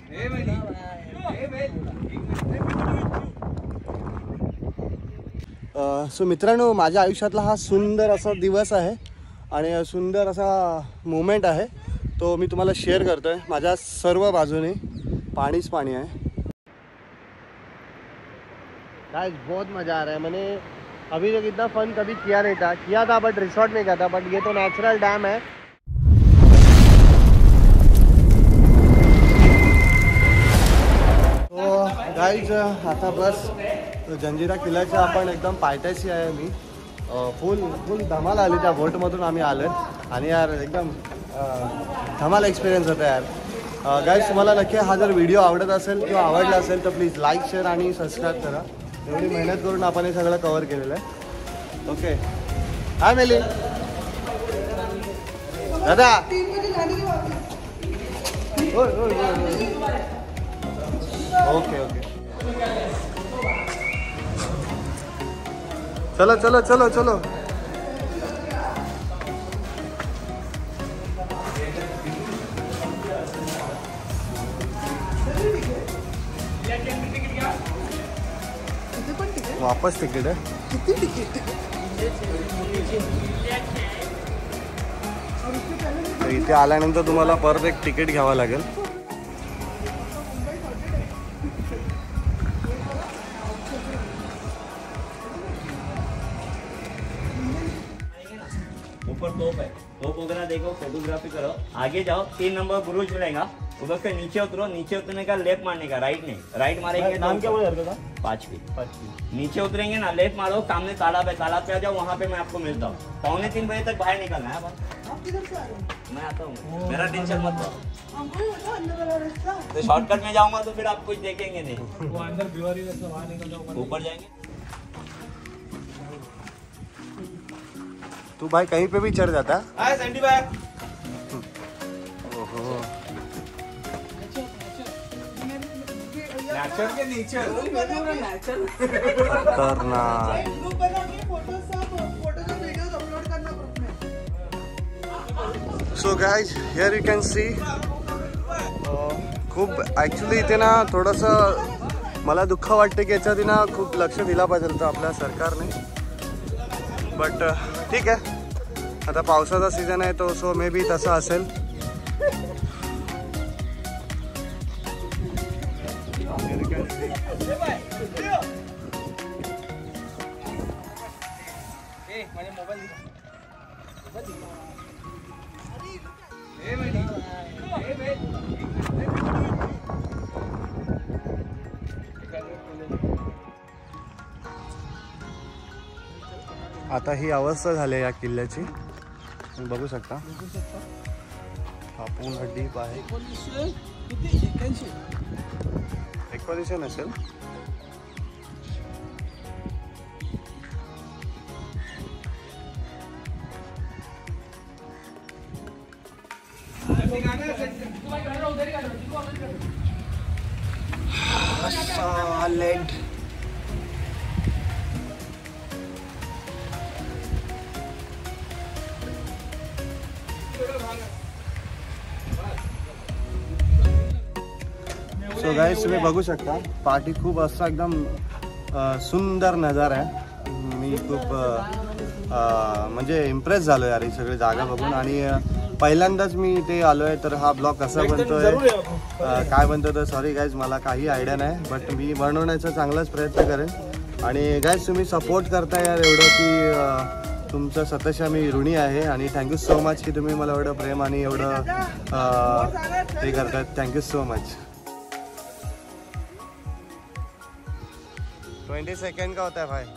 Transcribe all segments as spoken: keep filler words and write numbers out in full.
सो मित्रांनो, माझ्या आयुष्यातला हा सुंदर असा दिवस आहे आणि सुंदर असा मोमेंट आहे, तो मी तुम्हाला शेअर करतो आहे। माझ्या सर्व बाजूने पाणीच पाणी आहे। गाइस बहुत मज़ा आ रहा है। मैंने अभी तक इतना फन कभी किया नहीं था किया था बट रिसोर्ट में किया था, बट ये तो नेचुरल डैम है। तो गाइस आता बस जंजिरा किल्ल्याच्या आपण एकदम पायथ्याशी आहे। मी फुल फुल धमाल आली त्या बोटमधून आम्ही आलो आणि यार एकदम धमाल एक्सपिरियन्स होता यार। गाइस तुम्हाला नक्की हा जर व्हिडिओ आवडत असेल किंवा आवडला असेल तर प्लीज लाईक शेअर आणि सबस्क्राईब करा। एवढी मेहनत करून आपण हे सगळं कव्हर केलेलं आहे। ओके हाय मेली दादा। ओके ओके चलो चलो चलो चलो। वापस तिकीट आहे। किती तिकीट? इथे आल्यानंतर तुम्हाला परत एक तिकीट घ्यावं लागेल। ऊपर तोप है, तोप वगैरह देखो, फोटोग्राफी करो, आगे जाओ, तीन नंबर बुरुज मिलेगा, उधर से नीचे उतरो, नीचे उतरने का लेफ्ट मारने का, राइट नहीं, राइट मारेंगे। नाम क्या बोला था? पांचवी। नीचे उतरेंगे ना, लेफ्ट मारो, सामने तालाब है, तालाब पे आ जाओ, वहाँ पे मैं आपको मिलता हूँ। पौने तीन बजे तक बाहर निकलना है। आप किधर से आ रहे हो? मैं आता हूँ, मेरा टेंशन मत लो। तो शॉर्टकट में जाऊंगा तो फिर आप कुछ देखेंगे नहीं। वो अंदर बिवारी रास्ता बाहर निकल जाओ, ऊपर जाएंगे। तू भाई कहीं पे भी चढ़ जाता है सैंडी भाई। ओहो नेचर के नीचे खतरनाक। So guys here you can see खूप ॲक्च्युली इथे ना थोडंसं मला दुःख वाटते की याच्यात ना खूप लक्ष दिला पाहिजे होतं आपल्या सरकारने, बट ठीक आहे। आता पावसाचा सीझन आहे तो, सो मे बी तसं असेल। आता ही अवस्था झाली या किल्ल्याची, तुम्ही बघू शकता। हा पूर्ण डीप आहे। एक्वालिशन असेल। सॉलिड सो गाइस तुम्ही बघू शकता पाठी खूप असा एकदम सुंदर नजारा आहे। मी खूप म्हणजे इम्प्रेस झालो यार ही सगळी जागा बघून, आणि पहिल्यांदाच मी इथे आलो आहे। तर हा ब्लॉग कसा बनतोय काय बनतो तर सॉरी गाइज, मला काही आयडिया नाही, बट मी बनवण्याचा चांगलाच प्रयत्न करेन। आणि गाइज तुम्ही सपोर्ट करता यार एवढं की तुमचं सतशा मी ऋणी आहे, आणि थँक्यू सो मच की तुम्ही मला एवढं प्रेम आणि एवढं हे करतात। Thank you so much. Twenty second का होता है भाई।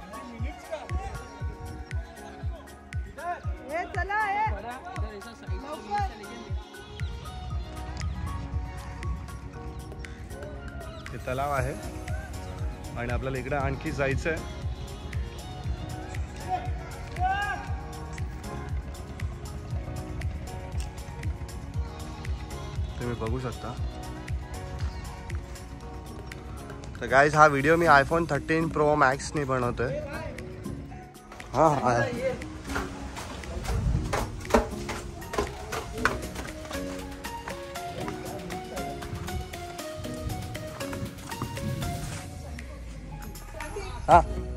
ये चला है। हे तलाव आहे आणि आपल्याला इकडे आणखी जायचं आहे। तुम्ही बघू शकता। तर गाइज हा व्हिडिओ मी आयफोन थर्टीन प्रो मॅक्सने बनवतोय। हां आहे हा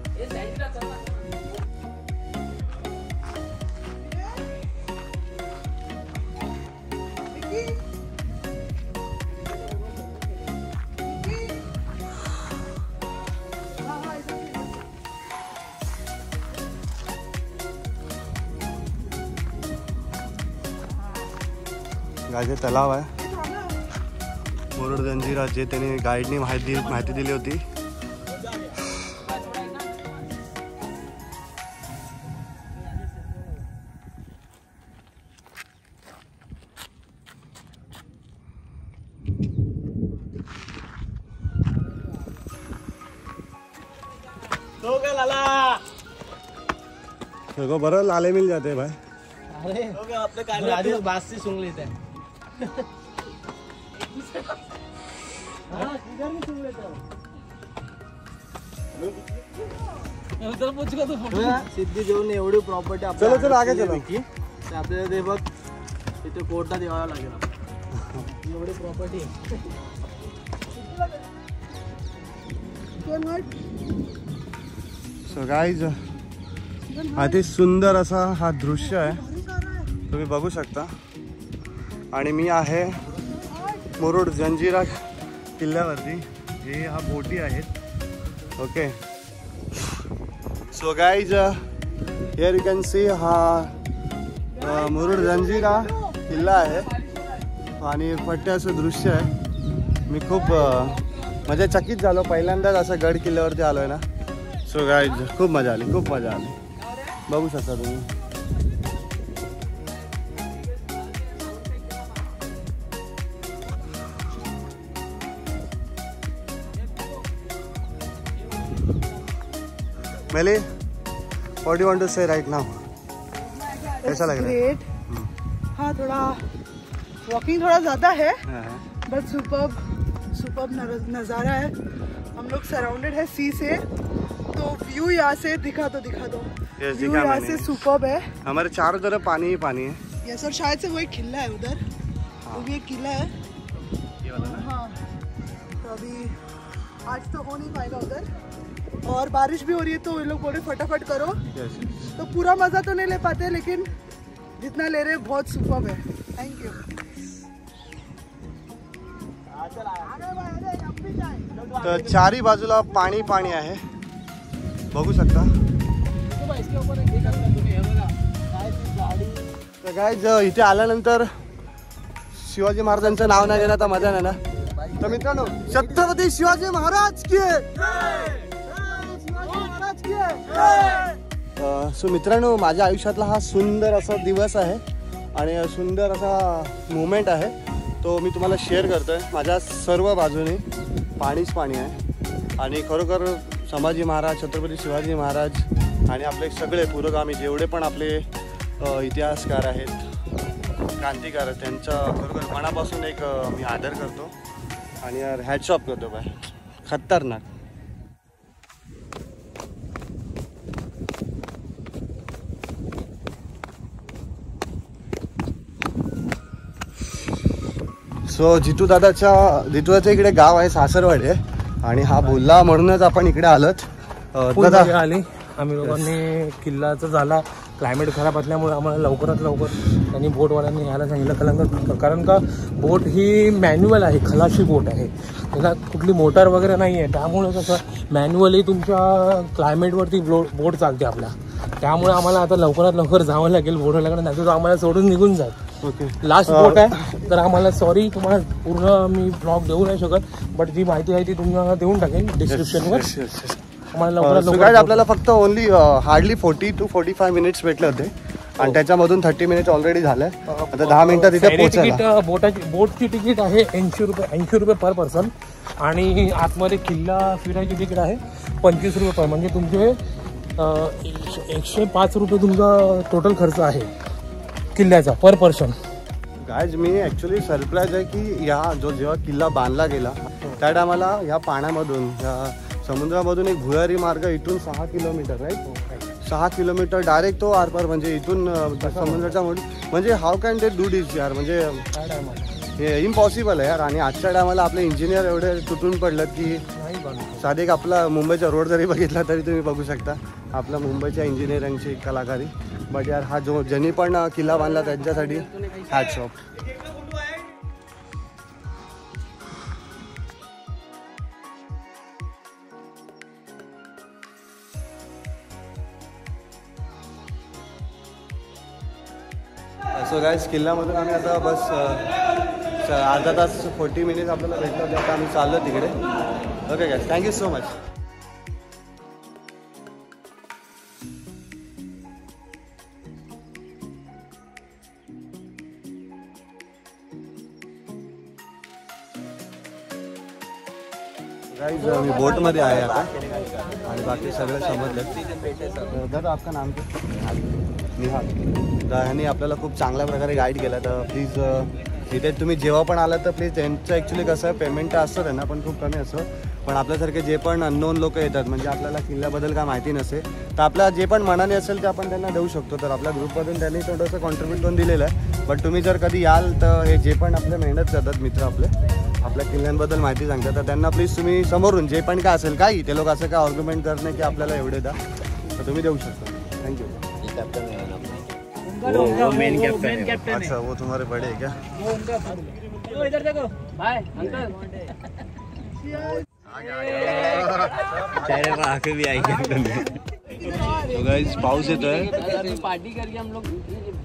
गाजे तलाव आहे मुरुड जंजिरा, जे त्यांनी गाईडनी माहिती माहिती दिली होती. तो क्या लाला? देखो बरं लाले मिल जाते भाई. अरे तो क्या अपने काले आदि बात से सुन लेते हैं. हाँ किधर नहीं सुन लेते हो? उधर पूछ का तो फोटो. सिद्धी जेवण एवढी प्रॉपर्टी आपल्याला. चलो चलो आगे चलो. ते आपल्याला ते बघ इथे कोर्टात यावं लागेल. एवढी प्रॉपर्टी. सो गाईज अति सुंदर असा हा दृश्य आहे, तुम्ही बघू शकता. आणि मी आहे मुरुड जंजिरा किल्ल्यावरती. हे हा बोटी आहेत. Okay so guys here you can see हा मुरुड जंजिरा किल्ला आहे आणि पट्टे असं दृश्य आहे. मी खूप म्हणजे चकित झालो, पहिल्यांदाच असं गड किल्ल्यावरती आलो आहे ना. सो गाईज खूप मजा आली, खूप मजा आली. बघू शकता तुम्ही. मेली what you want to say right now? कैसा लग रहा है? हाँ थोड़ा वॉकिंग थोड़ा ज़्यादा है हाँ. बट सुपर्ब सुपर्ब नज़ारा है. हम लोग सराउंडेड है सी से, तो व्यू यहाँ से दिखा तो दिखा दो. Yes, व्यू दिखा यहाँ मैंने. से सुपर्ब है. हमारे चारों तरफ पानी ही पानी है. यस और शायद से वो एक किला है उधर. वो भी एक किला है. ये वाला ना? हाँ तो अभी आज तो हो नहीं पाएगा उधर, और बारिश भी हो रही है तो ये लोग बोले फटाफट करो. Yes, yes. तो पूरा मज़ा तो नहीं ले पाते, लेकिन जितना ले रहे हैं बहुत सुपर्ब है. Thank you. तर चारी बाजूला पाणी पाणी आहे, बघू शकता. तर गाईज इथे आल्यानंतर शिवाजी महाराजांचं नाव नाही घेण्यात मजा नाही ना. तर मित्रांनो छत्रपती शिवाजी महाराज की सो मित्रांनो माझ्या आयुष्यातला हा सुंदर असा दिवस आहे आणि सुंदर असा मुवमेंट आहे, तो मी तुम्हाला शेअर करतोय. माझ्या सर्व बाजूने पाणीच पाणी आहे आणि खरोखर संभाजी महाराज, छत्रपती शिवाजी महाराज आणि आपले सगळे पुरोगामी जेवढे पण आपले इतिहासकार आहेत, क्रांतिकार आहेत, त्यांचा खरोखर मनापासून एक मी आदर करतो आणि यार हॅट्स ऑफ करतो. बाय खतरनाक. सो जितू दादाच्या जितूदाचं इकडे गाव आहे सासरवाडी आणि हा बोलला म्हणूनच आपण इकडे आलोत. दादा आली आम्ही लोकांनी किल्ल्याचा झाला क्लायमेट खराब असल्यामुळे आम्हाला लवकरात लवकर त्यांनी बोटवाल्यांनी यायला सांगितलं. कारण कारण का बोट ही मॅन्युअल आहे, खलाशी बोट आहे, त्याला कुठली मोटार वगैरे नाही आहे. त्यामुळे कसं मॅन्युअली तुमच्या क्लायमेटवरती बोट बोट चालते आपल्या. त्यामुळे आम्हाला आता लवकरात लवकर जावं लागेल बोटवाल्याकडे, नाही तर आम्हाला सोडून निघून जाईल. ओके लास्ट बोट आहे तर आम्हाला सॉरी तुम्हाला पूर्ण मी ब्लॉग देऊ नाही शकत, बट जी माहिती आहे ती तुम्हाला देऊन टाकेल डिस्क्रिप्शनवर. आम्हाला लवकरात लवकर आपल्याला फक्त only hardly forty two forty five minutes भेटले होते आणि त्याच्यामधून थर्टी मिनिट्स ऑलरेडी झालंय. आता दहा मिनिटात तिथे पोहोचायला. बोटाची बोटची तिकीट आहे ऐंशी रुपये ऐंशी रुपये पर पर्सन आणि आतमध्ये किल्ला फिरायची तिकीट आहे पंचवीस रुपये पर. म्हणजे तुमचे एकशे पाच रुपये तुमचा टोटल खर्च आहे किल्ल्याचा पर पर्सन. गायज मी ॲक्च्युली सरप्राईज आहे की या जो जेव्हा किल्ला बांधला गेला त्या टायमाला ह्या पाण्यामधून ह्या समुद्रामधून एक भुयारी मार्ग इथून सहा किलोमीटर राईट सहा किलोमीटर डायरेक्ट तो आरपार म्हणजे इथून समुद्राच्या म्हणजे how can they do this यार. म्हणजे हे इम्पॉसिबल आहे यार. आणि आजच्या टायमाला आपले इंजिनियर एवढे तुटून पडलेत की साधे एक आपला मुंबईचा रोड जरी बघितला तरी तुम्ही बघू शकता आपला मुंबईच्या इंजिनिअरिंगची कलाकारी. बट यार हा जो ज्यांनी पण किल्ला बांधला त्यांच्यासाठी हॅट्स ऑफ. सो गाईज किल्ल्यामधून आम्ही आता बस अर्धा तास फोर्टी मिनिट्स आपल्याला भेटलं होते. आता आम्ही चाललो तिकडे. Okay guys, thank you so much. Guys मी बोटमध्ये आहे आता आणि बाकी सगळे समजले. दादा आपका नाम क्या? निहाल. तर ह्यांनी आपल्याला खूप चांगल्या प्रकारे गाईड केला. तर प्लीज इथे तुम्ही जेव्हा पण आलात तर प्लीज त्यांचं ॲक्च्युली कसं आहे पेमेंट तर असतं त्यांना पण खूप कमी असतं. पण आपल्यासारखे जे पण अननोन लोक येतात म्हणजे आपल्याला किल्ल्याबद्दल काय माहिती नसेल तर आपल्या जे पण मनाने असेल ते आपण त्यांना देऊ शकतो. तर आपल्या ग्रुपमधून त्यांनी थोडंसं कॉन्ट्रीब्यूट करून दिलेलं आहे. बट तुम्ही जर कधी याल तर हे जे पण आपले मेहनत करतात मित्र आपले आपल्या किल्ल्यांबद्दल माहिती सांगतात तर त्यांना प्लीज तुम्ही समोरून जे पण काय असेल काही ते लोक असं काय आर्ग्युमेंट करणे की आपल्याला एवढे द्या तर तुम्ही देऊ शकता. थँक्यू. वो, वो मेन कैप्टन है. अच्छा वो तुम्हारे बड़े है क्या? वो इधर देखो भाई अंकल. चेहरे पर आंखें भी आई कैप्टन. तो गाइस पाऊस येतोय. पार्टी करके हम लोग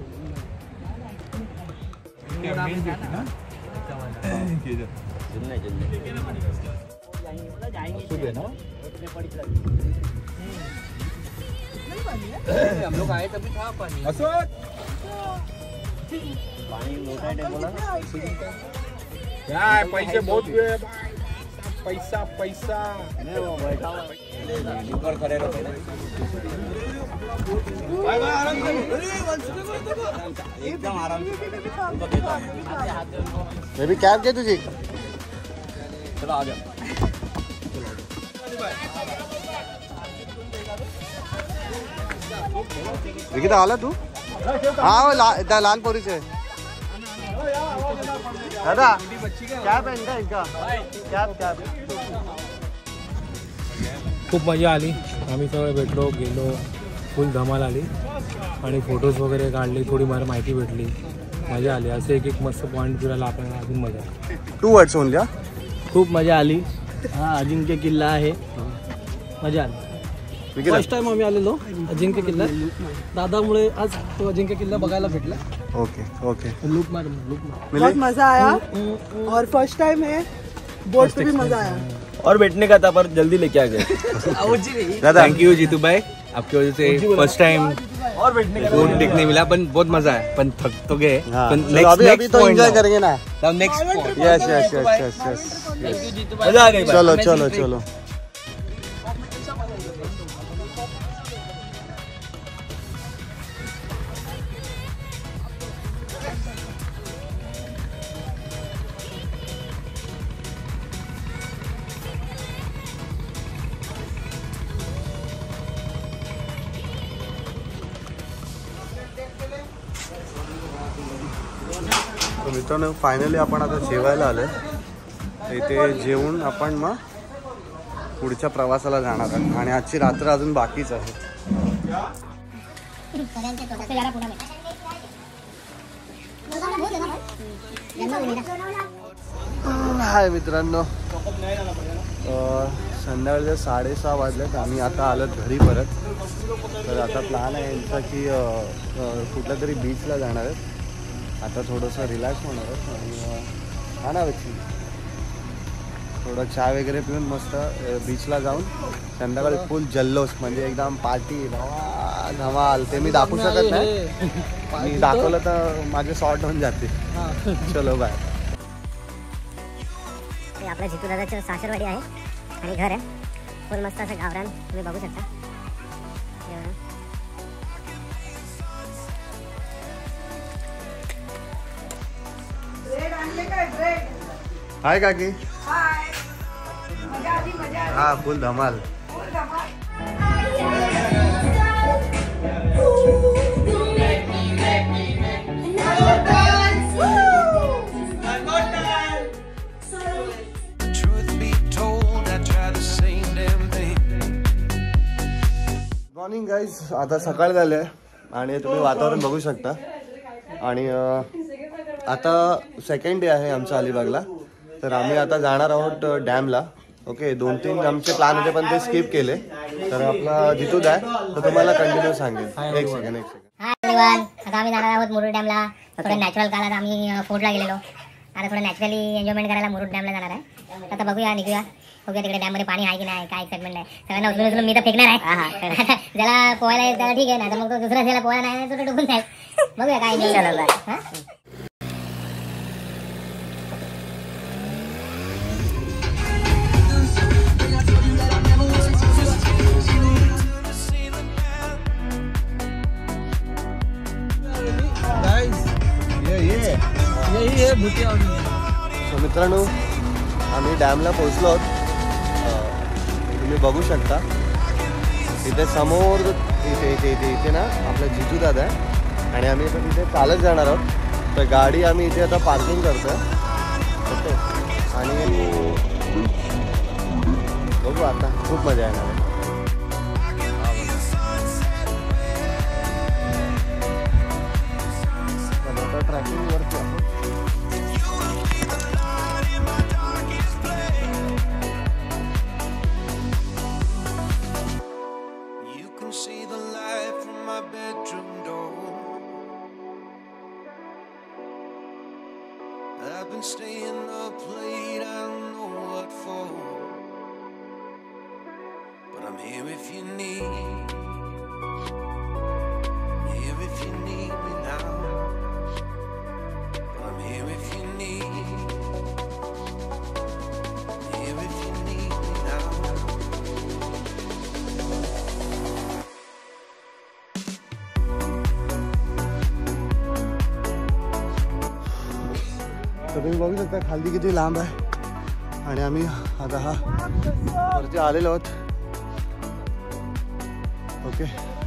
हम लोग आए तभी था पानी. पानी मोटा है बोला क्या पैसे बहुत हुए. पैसा पैसा नहीं वो बैठा हुआ ऊपर खड़े रहो ना. एकदम आराम से. बेबी कैब क्या तुझी? चलो आ जाओ. विकिता आला तू? हाँ वो ला, इतना लाल पोरी से. दादा कैब है इनका इनका कैब कैब. खूप मजा आली. आम्ही सगळे भेटलो गेलो फुल धमाल आली आणि फोटोज वगैरे काढले. थोडी मला माहिती भेटली. मजा आली. असे एक एक मस्त पॉईंट फिरायला आपल्याला अजून मजा. Two words only. खूप मजा आली. हा अजिंक्य किल्ला आहे. मजा आली. फर्स्ट टाइम आम्ही आलेलो अजिंक्य किल्ला. दादामुळे आज तो अजिंक्य किल्ला बघायला भेटला. Okay okay. लुक मार लुक मार. बहुत मजा आया और फर्स्ट टाइम है बोट पे भी मजा आया. और बैठने का था पर जल्दी लेके आ गए. दादा थैंक यू जीतू भाई, आपकी वजह से फर्स्ट टाइम और बैठने का बोट देखने मिला. पण बहुत मजा है. पण थक तो गए. हाँ, पण चलो next- अभी अभी next तो point एंजॉय now. करेंगे ना. Now next point. Yes yes yes yes yes. मजा आ गई भाई. चलो चलो चलो. तर मित्रांनो फायनली आपण आता जेवायला आलोय. इथे जेवून आपण मग पुढच्या प्रवासाला जाणार आहोत आणि आजची रात्र अजून बाकीच आहे. हाय मित्रांनो, संध्याकाळचे साडेसहा वाजलेत. आम्ही आता आलोत घरी परत. तर आता प्लॅन आहे यांचा की कुठल्या तरी बीचला जाणार आहेत. आता थोडंसं रिलॅक्स होणार आहे आणि खाणार थोडं चहा वगैरे पिऊन मस्त बीचला जाऊन संध्याकाळी फुल जल्लोष म्हणजे एकदम पार्टी धमाल धमाल. ते मी दाखवू शकत नाही. मी दाखवलं तर माझे शॉर्ट होऊन जाते. चलो बाय. आपल्या जितू दादाचं सासरवाडी आहे आणि घर आहे. फुल मस्त असं गावरान तुम्ही बघू शकता. हाय काकी. हा फुल धमाल. Truth be told, I try to sing morning guys, आता सकाळ झाली आहे आणि तुम्ही वातावरण बघू शकता. आणि आता सेकंड डे आहे आमच्या अलिबागला. तर आम्ही आता जाणार आहोत डॅमला. ओके, दोन तीन आमचे प्लॅन होते पण ते स्किप केले. तर आपला जितू आहे तर तुम्हाला कंटिन्यू सांगेल. एक सेकंड एक सेकंड हाय एवरीवन, आता आम्ही जाणार आहोत मुरुड डॅमला. थोडं नॅचरल कालात आम्ही फोर्टला गेलेलो. आता थोडं नॅचरली एन्जॉयमेंट करायला मुरुड डॅमला जाणार आहे. आता बघूया, निघूया, बघूया तिकडे डॅममध्ये पाणी आहे की नाही, काय एक्साइटमेंट आहे. सगळ्यांना उचलून उचलून मी तर फेकणार आहे. ज्याला पोहायला येत त्याला ठीक आहे, नाही तर मग तो दुसरा ज्याला पोहायला नाही तो डुबून जाईल. बघूया काय एन्जॉय करायला. सो मित्रांनो, आम्ही डॅमला पोहोचलो आहोत. तुम्ही बघू शकता इथे समोर, इथे इथे इथे इथे ना आपला जितू दादा आहे आणि आम्ही आता तिथे चालत जाणार आहोत. तर गाडी आम्ही इथे आता पार्किंग करतो. ओके, आणि बघू आता खूप मजा येणार आहे. आता ट्रॅकिंगवरती आपण I've been staying up late, I don't know what for, but I'm here if you need, I'm here if you need me now, but I'm here if you need, I'm here if you need me now. तुम्ही बघू शकता खाली किती लांब आहे आणि आम्ही आता हा वरती आलेलो आहोत. ओके,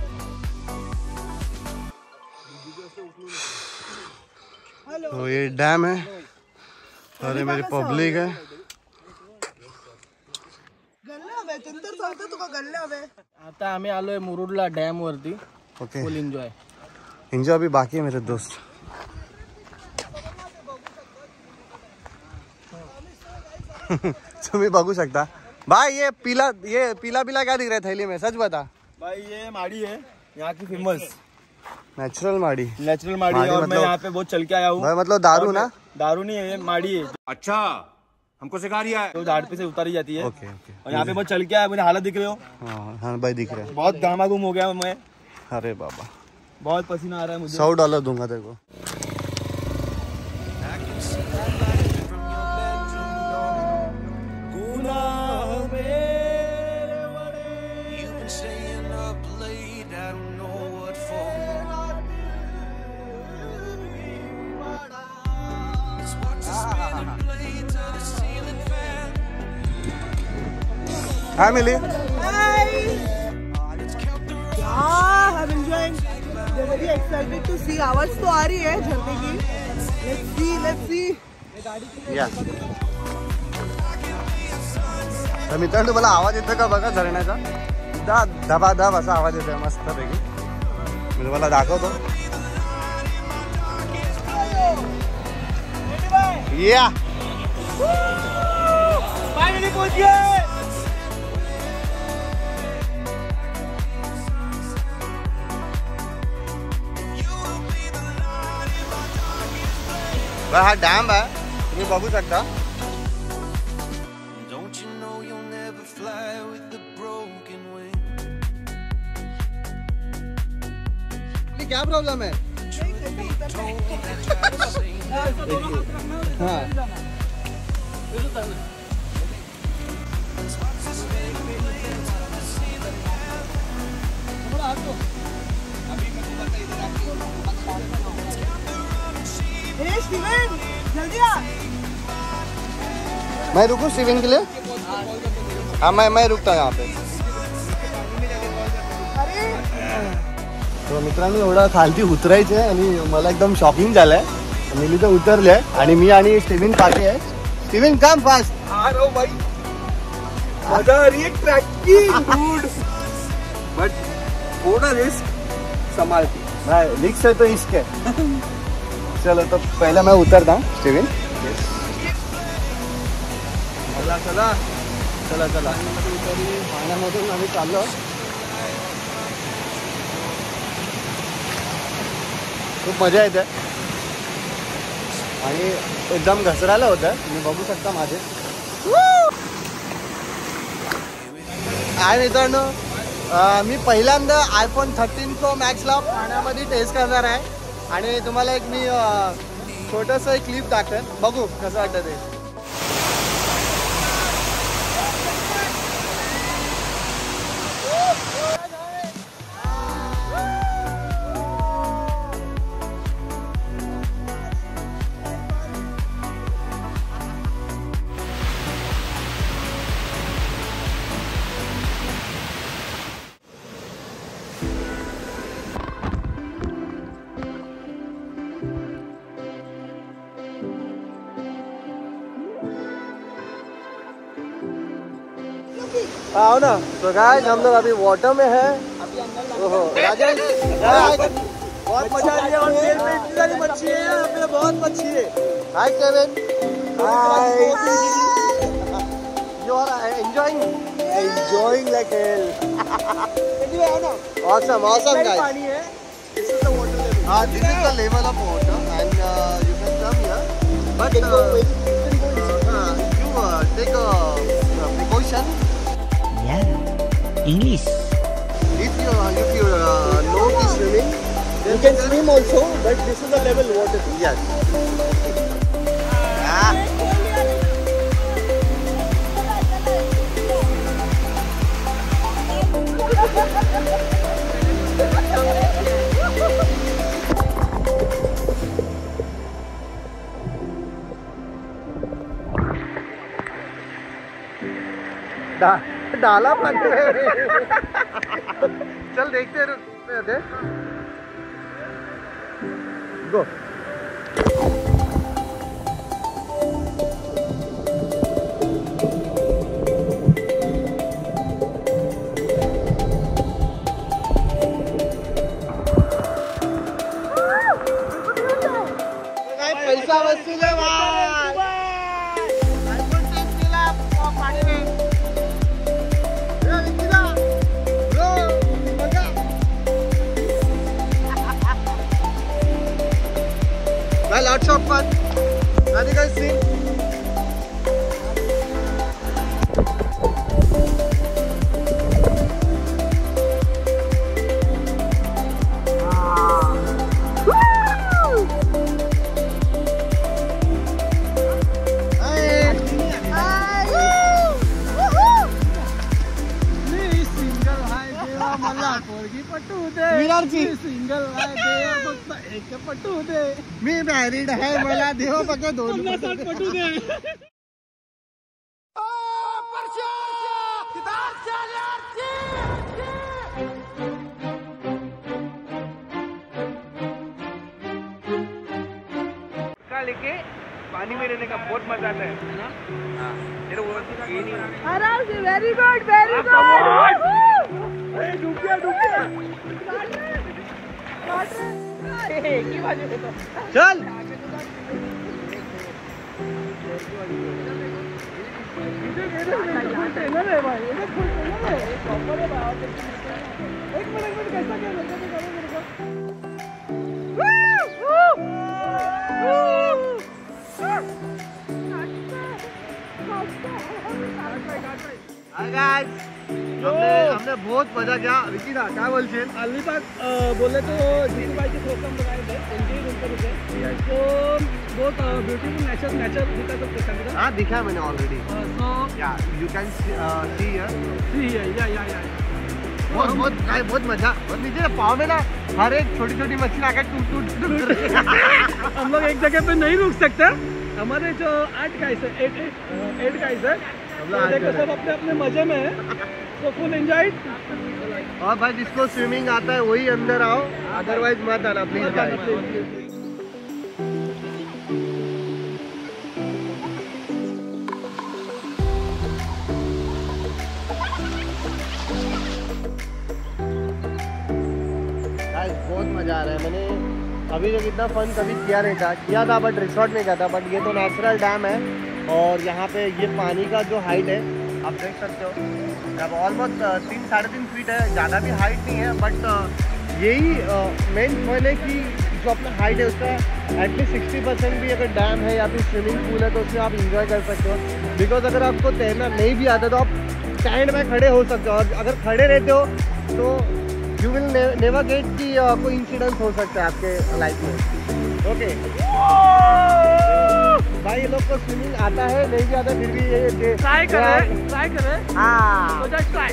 तो ये डॅम है और ये मेरी पब्लिक है. आता आम्ही आलोय मुरुडला डॅम वरती. ओके, फुल एन्जॉय एन्जॉय अभी बाकी है मेरे दोस्त. तुम्ही बघू शकता भाई, ये पीला ये पीला पीला क्या दिख रहा है थैली में, सच बता भाई. ये माड़ी है यहाँ की फेमस, नेचुरल माड़ी. नेचुरल माड़ी, माड़ी और मतलब, मैं यहाँ पे बहुत चल के आया हूँ. भाई मतलब दारू ना? दारू नहीं है, ये माड़ी है. अच्छा, हमको सिखा रिया है. तो झाड़ पे से उतारी जाती है. Okay okay. और यहाँ पे बहुत चल के आया, मुझे हालत दिख रहे हो. हाँ हाँ भाई दिख रहा है. बहुत घामाघूम हो गया मैं. अरे बाबा, बहुत पसीना आ रहा है मुझे. सौ डॉलर दूंगा तेरे को. Hi Millie. Hi. Yeah, I'm enjoying. They're very excited to see. आवाज तो आ रही है झरने की. Let's see, let's see. Yeah. तर मित्रांनो, तुम्हाला आवाज येतो का बघा झरण्याचा. दा धबा धब असा आवाज येतोय मस्त पैकी. मी तुम्हाला दाखवतो. या फाइनली पहुंच गए. हा डॅम आहे, तुम्ही बघू शकता. Don't you know you'll never fly with the broken wing? क्या प्रॉब्लम है? हाँ Hey Steven, जल्दी आ. मैं रुकूं स्टीवन के लिए? हाँ मैं मैं रुकता हूँ यहाँ पे. तो मित्रांनो, एवढं खालती उतरायचं आहे आणि मला एकदम शॉकिंग झालंय. मिली तर उतरले आणि मी आणि स्टीवन पाठी आहे. Steven come fast. अरे भाई मजा आ रही है ट्रैकिंग डूड. बट थोड़ा रिस्क संभाल भाई, रिस्क है तो इश्क है। चलो तो पहले मैं उतरता हूँ स्टीवन। चला चला चला चला पाण्यामधून आम्ही चाललो। खूप मजा येते आणि एकदम घसरायला होतं, तुम्ही बघू शकता माझे। आणि मित्रांनो मी पहिल्यांदा आयफोन थर्टीन प्रो मॅक्सला पाण्यामध्ये टेस्ट करणार आहे आणि तुम्हाला एक मी छोटंसं एक क्लिप दाखवेन, बघू कसं वाटतं ते। आओ ना। तो गाइस हम लोग अभी वाटर में है। ओहो राजेश, बहुत मजा आ रही है और तेल में इतनी सारी मच्छी है, यहाँ पे बहुत मच्छी है। Hi Kevin, hi. You are enjoying enjoying like hell. Awesome awesome guys. पानी है, this is the water level. हां, this is the level of water and you can come here, but you take a precaution. Yeah, English. If you if you uh, know the swimming, then you can swim also, but this is the level water. Yes. Ah. Da. डाला पानी चल देखते हैं गो। पैसा वसूल है भाई। Well, lots of fun. As you guys see. Single एक पटू दे, मी मॅरिड आहे, मला देव फक्त दोन पटू दे। लेके पानी में रहने का बहुत मजा आता है ना। आराम से, वेरी गुड वेरी गुड। डूब गया डूब गया। चल एक मिनट मिनट कैसा क्या लगा मेरे को। हमने हमने बहुत मजा किया। विकी दा क्या बोलशील? अलिबाग बोले तो जीतूबाईचे प्रोग्राम बघायला एनजॉय रूम थे तो बहुत ब्यूटीफुल नेचर नेचर दिखा तो कैसा। हाँ दिखा मैंने already. So yeah you can see here see here yeah yeah या बहुत बहुत बहुत मजा। और नीचे पाँव में ना हर एक छोटी छोटी मछली आकर टूट टूट टूट। हम लोग एक जगह पे नहीं रुक सकते, हमारे जो आठ गाइस है एट एट गाइस है, देखो सब अपने अपने मजे में है, तो फुल एंजॉय। और भाई जिसको स्विमिंग आता है वही अंदर आओ, अदरवाइज मत आना प्लीज। बहुत मज़ा आ रहा है। मैंने अभी तक इतना फन कभी किया नहीं था, किया था बट रिसोर्ट में किया था, बट ये तो नेचुरल डैम है और यहाँ पे ये पानी का जो हाइट है आप देख सकते हो, अब ऑलमोस्ट तीन साढ़े तीन फीट है, ज़्यादा भी हाइट नहीं है, बट यही मेन पॉइंट है कि जो अपना हाइट है उसका एटलीस्ट सिक्सटी परसेंट भी अगर डैम है या फिर स्विमिंग पूल है तो उसमें आप इंजॉय कर सकते हो। बिकॉज अगर आपको तैरना नहीं भी आता तो आप स्टैंड में खड़े हो सकते हो, और अगर खड़े रहते हो तो यू विल नेवर गेट कि कोई इंसिडेंट हो सकता है आपके लाइफ में। ओके भाई, ये लोग को स्विमिंग आता है नहीं भी आता फिर भी ये ट्राई करें ट्राई करें हाँ तो जस्ट ट्राई।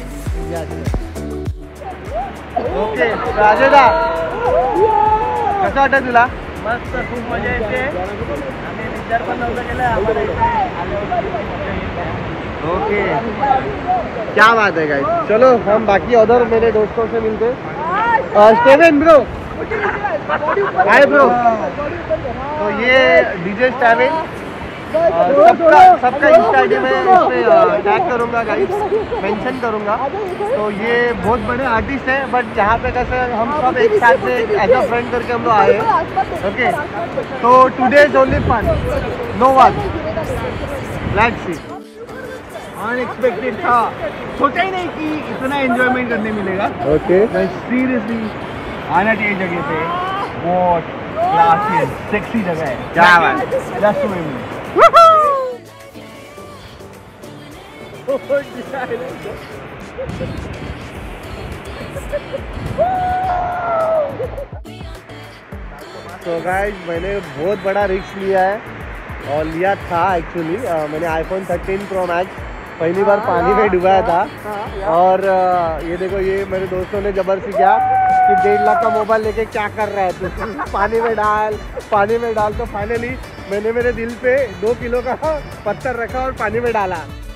ओके राजेदा कसं वाटतं तुला? मस्त, खूप मजा येते. आम्ही विचार पण नव्हता केला, आम्हाला इथे आले होते. ओके क्या बात है गाइस, चलो हम बाकी अदर मेरे दोस्तों से मिलते हैं। Steven bro, hi bro. तो ये डीजे स्टेवन सबका सबका इंस्टा आईडी में इस पे टैग करूँगा गाइस, मेंशन करूँगा। तो ये बहुत बड़े आर्टिस्ट हैं, बट जहाँ पे कैसे हम सब एक साथ से एज अ फ्रेंड करके हम लोग आए। ओके तो today is only fun, no one, let's see. Unexpected था, सोचा ही नहीं कि इतना एंजॉयमेंट करने मिलेगा। ओके सीरियसली आना चाहिए जगह पे, बहुत क्लासी सेक्सी जगह है। क्या बात, जस्ट में तो गाइस मैंने बहुत बड़ा रिस्क लिया है, और लिया था एक्चुअली। मैंने आईफोन थर्टीन प्रो मैक्स पहली बार पानी में डुबाया था, और ये देखो ये मेरे दोस्तों ने जबरदस्ती किया कि डेढ़ लाख का मोबाइल लेके क्या कर रहा है तू, पानी में डाल पानी में डाल। तो फाइनली मैंने मेरे दिल पे दो किलो का पत्थर रखा और पानी में डाला।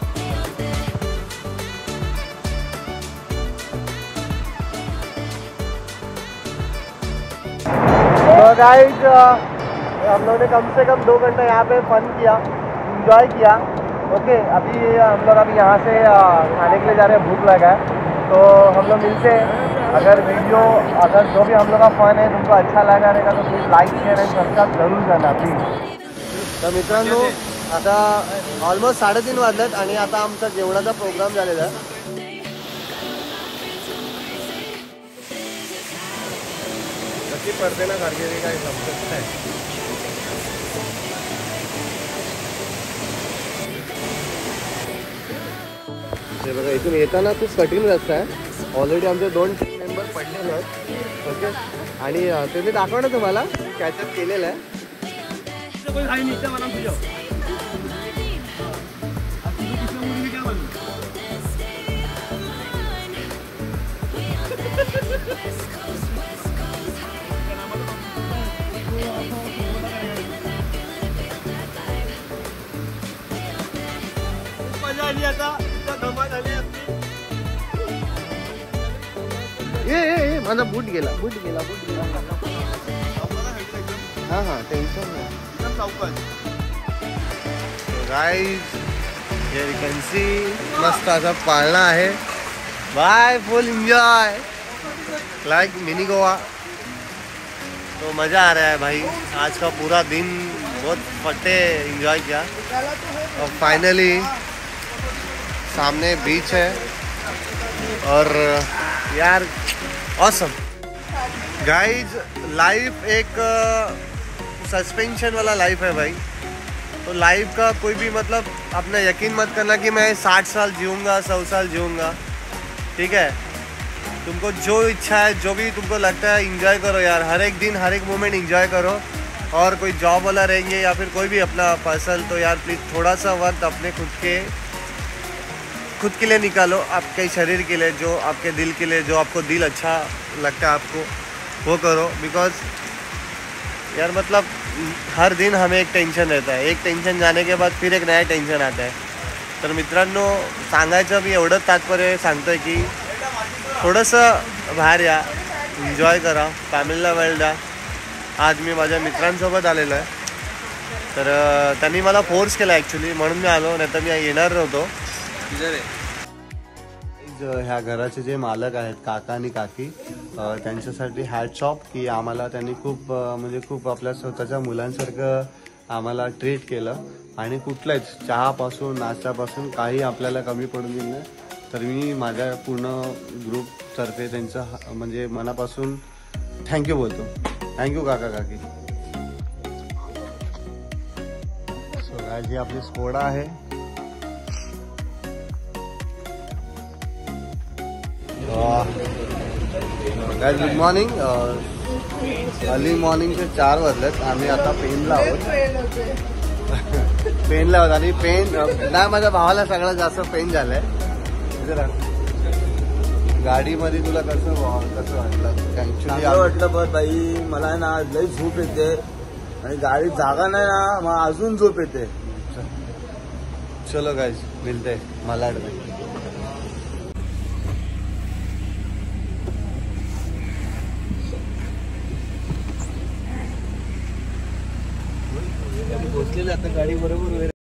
तो गाइस हम लोगों ने कम से कम दो घंटे यहाँ पे फन किया, इंजॉय किया। ओके अभी हम लोग अभी यहाँ से खाने के लिए जा रहे हैं, भूख लगा है, तो हम लोग मिलते हैं। अगर वीडियो अगर जो भी हम लोग का फन है तुमको अच्छा लगा रहेगा तो प्लीज लाईक शेअर आणि सबस्क्राईब जरूर करना प्लीज। तर मित्रांनो आता ऑलमोस्ट साडेतीन वाजलेत आणि आता आमचा जेवणाचा प्रोग्राम झालेला आहे। कशी पडते ना सारखी काही समजत नाही। हे बघा इथून येताना खूप कठीण रस्ता आहे, ऑलरेडी आमचे दोन टीम मेंबर पडलेले आहेत। ओके आणि ते मी दाखव ना तुम्हाला कॅचअप केलेलं आहे। मजा आली, आता धमाल झाली असती। ये ये माझा बूट गेला बूट गेला बूट गेला हाँ हाँ टेंशन नहीं। गाइस ये यू कैन सी मस्त असा पाळणा आहे, by full enjoy like mini Goa. तो मज़ा आ रहा है भाई, आज का पूरा दिन बहुत फटे एंजॉय किया, और फाइनली सामने बीच है और यार ऑसम। गाइज लाइफ एक सस्पेंशन वाला लाइफ है भाई, तो लाइफ का कोई भी मतलब अपना यकीन मत करना कि मैं साठ साल जीऊँगा सौ साल जीऊँगा, ठीक है। तुमको जो इच्छा है जो भी तुमको लगता है एंजॉय करो यार, हर एक दिन हर एक मोमेंट एंजॉय करो। और कोई जॉब वाला रहेंगे या फिर कोई भी अपना पर्सनल, तो यार प्लीज़ थोड़ा सा वक्त अपने खुद के खुद के लिए निकालो, आपके शरीर के लिए, जो आपके दिल के लिए, जो आपको दिल अच्छा लगता है आपको वो करो। बिकॉज यार मतलब हर दिन हमें एक टेंशन रहता है, एक टेंशन जाने के बाद फिर एक नया टेंशन आता है। तर मित्रांनो सांगायचं मी एवढंच तात्पर्य सांगतो आहे की थोडंसं बाहेर या, एन्जॉय करा, फॅमिलीला वेळ द्या। आज मी माझ्या मित्रांसोबत आलेलो आहे, तर त्यांनी मला फोर्स केला ॲक्च्युली, म्हणून मी आलो, नाही तर मी येणार नव्हतो। गाईज ह्या घराचे जे मालक आहेत काका आणि काकी अ, त्यांच्यासाठी हॅट्स ऑफ की आम्हाला त्यांनी खूप अ, म्हणजे खूप आपल्या स्वतःच्या मुलांसारखं आम्हाला ट्रीट केलं आणि कुठलंच चहापासून नाश्त्यापासून काही आपल्याला कमी पडून दिलं नाही. तर मी माझ्या पूर्ण ग्रुपतर्फे त्यांचं ह- म्हणजे मनापासून थँक्यू बोलतो. थँक्यू काका काकी. सो गाईज ही आपली स्कोडा आहे. Guys good morning. अर्ली मॉर्निंगचे चार वाजलेत. आम्ही आता पेनला आहोत. पेनला आहोत आणि पेन नाही माझ्या भावाला सगळ्यात जास्त पेन झालंय. जरा गाडीमध्ये तुला कसं कसं वाटलं? ऍक्च्युली वाटलं बघ बाई मला ना लई झोप येते आणि गाडीत जागा नाही ना मग अजून झोप येते. चलो गाईज मिळते मला पोचलेलं आता गाडी बरोबर